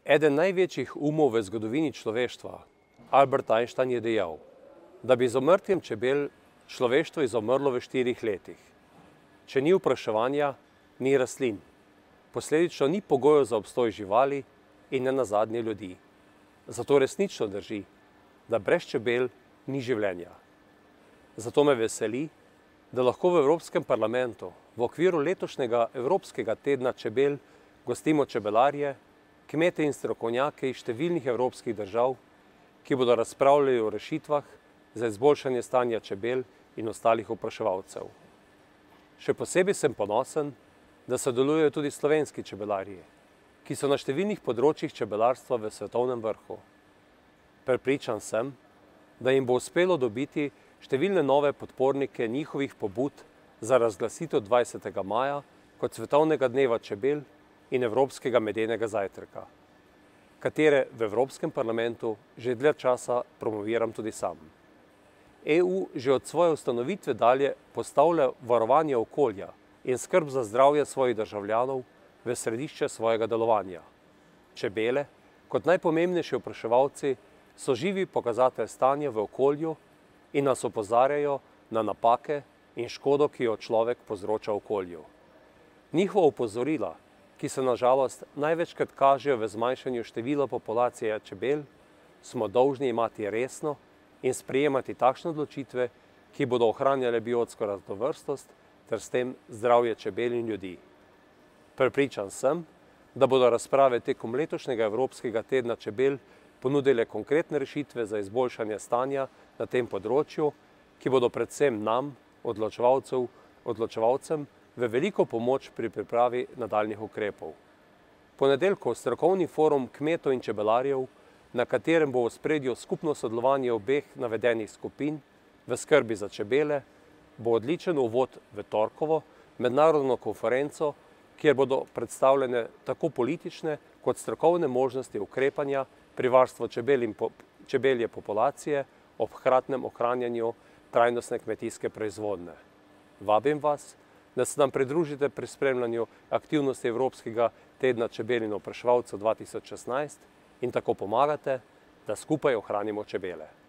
Eden največjih umov v zgodovini človeštva, Albert Einstein, je dejal, da bi z umrtjem čebel človeštvo izumrlo v 4 letih. Če ni opraševanja, ni rastlin. Posledično ni pogojev za obstoj živali in nenazadnje ljudi. Zato resnično drži, da brez čebel ni življenja. Zato me veseli, da lahko v Evropskem parlamentu v okviru letošnjega Evropskega tedna čebel gostimo čebelarje, kmete in strokovnjake iz številnih evropskih držav, ki bodo razpravljali o rešitvah za izboljšanje stanja čebel in ostalih opraševalcev. Še posebej sem ponosen, da sodelujejo tudi slovenski čebelarji, ki so na številnih področjih čebelarstva v svetovnem vrhu. Prepričan sem, da jim bo uspelo dobiti številne nove podpornike njihovih pobud za razglasitev 20. maja kot svetovnega dneva čebel in evropskega medenega zajtrka, katere v Evropskem parlamentu že dlje časa promoviram tudi sam. EU že od svoje ustanovitve dalje postavlja varovanje okolja in skrb za zdravje svojih državljanov v središče svojega delovanja. Čebele, kot najpomembnejši opraševalci, so živi pokazatelj stanja v okolju in nas opozarjajo na napake in škodo, ki jo človek povzroča okolju. Njihova opozorila, ki se na žalost največkrat kažejo v zmanjšanju števila populacije čebel, smo dolžni imati resno in sprejemati takšne odločitve, ki bodo ohranjale biotsko raznovrstnost ter s tem zdravje čebel in ljudi. Prepričan sem, da bodo razprave tekom letošnjega Evropskega tedna čebel ponudile konkretne rešitve za izboljšanje stanja na tem področju, ki bodo predvsem nam, odločevalcem, v veliko pomoč pri pripravi nadaljnjih ukrepov. Ponedeljkov strokovni forum kmetov in čebelarjev, na katerem bo v ospredju skupno sodelovanje obeh navedenih skupin v skrbi za čebele, bo odličen uvod v torkovo mednarodno konferenco, kjer bodo predstavljene tako politične kot strokovne možnosti ukrepanja pri varstvu čebelje populacije ob hkratnem ohranjanju trajnostne kmetijske proizvodnje. Vabim vas, da se nam pridružite pri spremljanju aktivnosti Evropskega tedna čebel in opraševalcev 2016 in tako pomagate, da skupaj ohranimo čebele.